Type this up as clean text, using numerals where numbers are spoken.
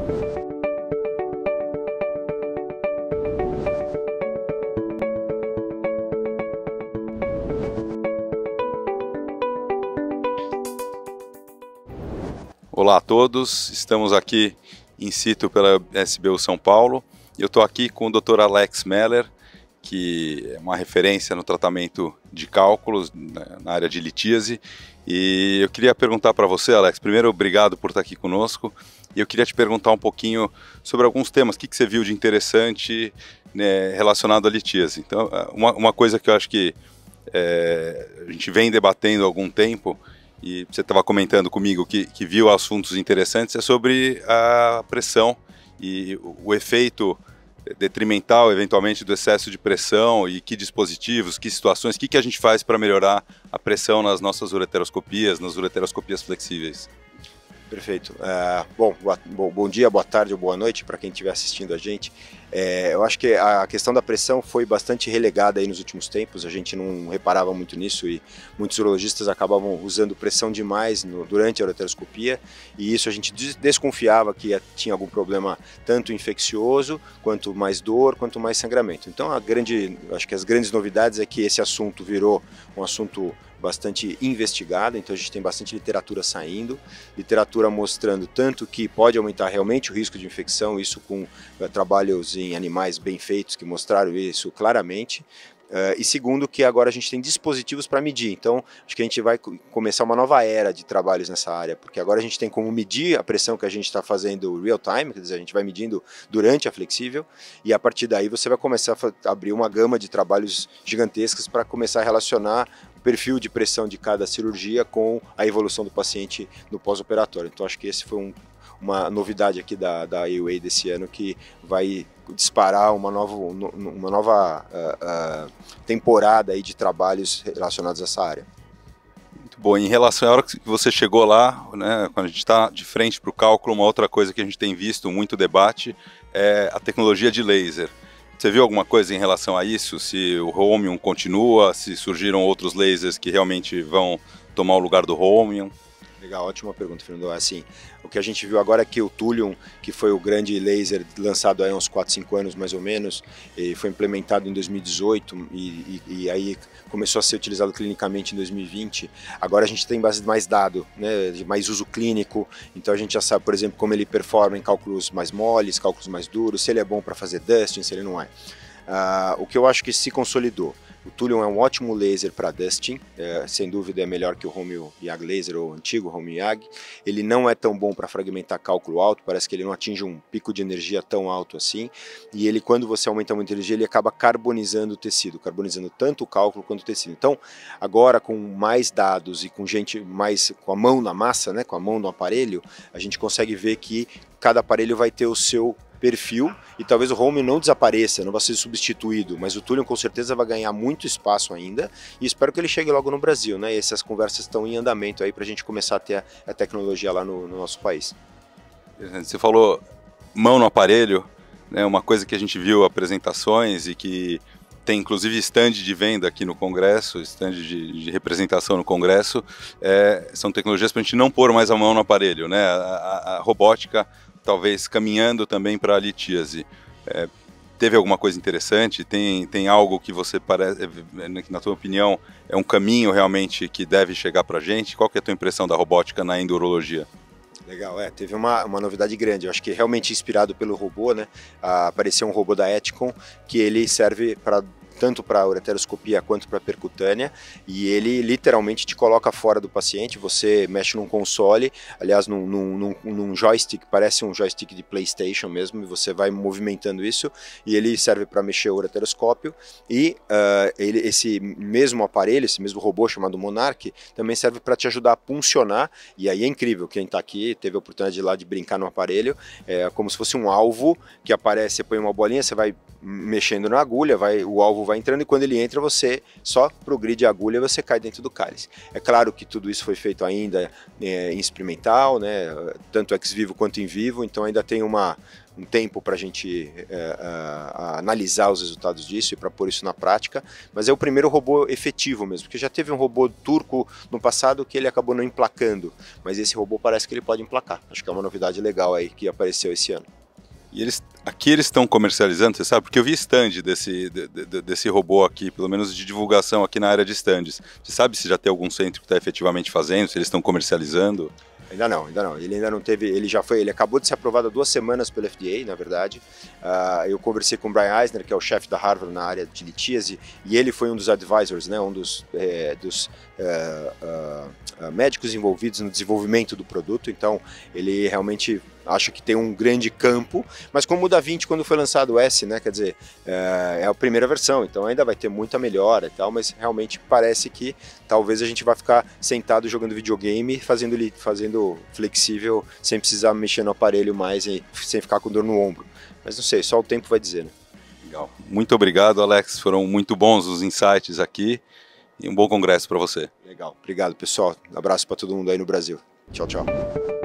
Olá a todos, estamos aqui in situ pela SBU São Paulo. Eu estou aqui com o Dr. Alex Meller, que é uma referência no tratamento de cálculos na área de litíase. E eu queria perguntar para você, Alex, primeiro, obrigado por estar aqui conosco. E eu queria te perguntar um pouquinho sobre alguns temas, o que você viu de interessante, né, relacionado à litíase. Então, uma coisa que eu acho que a gente vem debatendo há algum tempo, e você estava comentando comigo que viu assuntos interessantes, é sobre a pressão e o efeito detrimental, eventualmente, do excesso de pressão e que dispositivos, que situações, o que a gente faz para melhorar a pressão nas nossas ureteroscopias, nas ureteroscopias flexíveis. Perfeito. Bom dia, boa tarde ou boa noite para quem estiver assistindo a gente. Eu acho que a questão da pressão foi bastante relegada aí nos últimos tempos, a gente não reparava muito nisso e muitos urologistas acabavam usando pressão demais durante a ureteroscopia, e isso a gente desconfiava que tinha algum problema tanto infeccioso, quanto mais dor, quanto mais sangramento. Então acho que as grandes novidades é que esse assunto virou um assunto bastante investigado, então a gente tem bastante literatura saindo, literatura mostrando tanto que pode aumentar realmente o risco de infecção, isso com trabalhos em animais bem feitos que mostraram isso claramente, e segundo que agora a gente tem dispositivos para medir, então acho que a gente vai começar uma nova era de trabalhos nessa área, porque agora a gente tem como medir a pressão que a gente está fazendo real time, quer dizer, a gente vai medindo durante a flexível, e a partir daí você vai começar a abrir uma gama de trabalhos gigantescos para começar a relacionar o perfil de pressão de cada cirurgia com a evolução do paciente no pós-operatório. Então acho que esse foi uma novidade aqui da AUA desse ano, que vai disparar uma nova temporada aí de trabalhos relacionados a essa área. Muito bom. Em relação à hora que você chegou lá, né, quando a gente está de frente para o cálculo, uma outra coisa que a gente tem visto muito debate é a tecnologia de laser. Você viu alguma coisa em relação a isso? Se o Holmium continua, se surgiram outros lasers que realmente vão tomar o lugar do Holmium? Legal, ótima pergunta, Fernando. Assim, o que a gente viu agora é que o Thulium, que foi o grande laser lançado há uns 4, 5 anos mais ou menos, e foi implementado em 2018 e aí começou a ser utilizado clinicamente em 2020. Agora a gente tem mais dado, né, de mais uso clínico, então a gente já sabe, por exemplo, como ele performa em cálculos mais moles, cálculos mais duros, se ele é bom para fazer dusting, se ele não é. O que eu acho que se consolidou. O Thulium é um ótimo laser para dusting, sem dúvida é melhor que o Romeo YAG laser, ou o antigo Romeo YAG. Ele não é tão bom para fragmentar cálculo alto, parece que ele não atinge um pico de energia tão alto assim, e ele, quando você aumenta muita energia, ele acaba carbonizando o tecido, carbonizando tanto o cálculo quanto o tecido. Então, agora com mais dados e com gente mais com a mão na massa, né, com a mão no aparelho, a gente consegue ver que cada aparelho vai ter o seu perfil, e talvez o Romeo não desapareça, não vai ser substituído, mas o Thulium com certeza vai ganhar muito espaço ainda, e espero que ele chegue logo no Brasil, né? E essas conversas estão em andamento aí para a gente começar a ter a tecnologia lá no nosso país. Você falou mão no aparelho, né? Uma coisa que a gente viu apresentações e que tem inclusive stand de venda aqui no Congresso, stand de representação no Congresso, são tecnologias para a gente não pôr mais a mão no aparelho, né? A robótica talvez caminhando também para a litíase. Teve alguma coisa interessante? Tem algo que você parece, que na tua opinião, é um caminho realmente que deve chegar para a gente? Qual que é a tua impressão da robótica na endurologia? Legal, teve uma novidade grande, eu acho que realmente inspirado pelo robô, né? Apareceu um robô da Eticon, que ele serve tanto para ureteroscopia quanto para percutânea, e ele literalmente te coloca fora do paciente, você mexe num console, aliás num joystick, parece um joystick de PlayStation mesmo, e você vai movimentando isso, e ele serve para mexer o ureteroscópio, e esse mesmo aparelho, esse mesmo robô chamado Monarch, também serve para te ajudar a puncionar, e aí é incrível, quem está aqui teve a oportunidade de ir lá de brincar no aparelho, como se fosse um alvo que aparece, você põe uma bolinha, você vai mexendo na agulha, o alvo vai entrando, e quando ele entra você só progride a agulha e você cai dentro do cálice. É claro que tudo isso foi feito ainda em experimental, né, tanto ex vivo quanto em vivo, então ainda tem uma um tempo para a gente analisar os resultados disso e para pôr isso na prática, mas é o primeiro robô efetivo mesmo, porque já teve um robô turco no passado que ele acabou não emplacando, mas esse robô parece que ele pode emplacar. Acho que é uma novidade legal aí que apareceu esse ano. E aqui eles estão comercializando, você sabe? Porque eu vi stand desse robô aqui, pelo menos de divulgação aqui na área de stands. Você sabe se já tem algum centro que está efetivamente fazendo, se eles estão comercializando? Ainda não. Ele ainda não teve, ele acabou de ser aprovado há 2 semanas pelo FDA, na verdade. Eu conversei com o Brian Eisner, que é o chefe da Harvard na área de litíase, e ele foi um dos advisors, né, um dos médicos envolvidos no desenvolvimento do produto, então ele realmente acha que tem um grande campo, mas como o Da Vinci quando foi lançado o S, né, quer dizer, é a primeira versão, então ainda vai ter muita melhora e tal, mas realmente parece que talvez a gente vai ficar sentado jogando videogame, fazendo flexível, sem precisar mexer no aparelho mais e sem ficar com dor no ombro. Mas não sei, só o tempo vai dizer, né? Legal. Muito obrigado, Alex, foram muito bons os insights aqui e um bom congresso para você. Legal, obrigado pessoal, um abraço para todo mundo aí no Brasil. Tchau, tchau.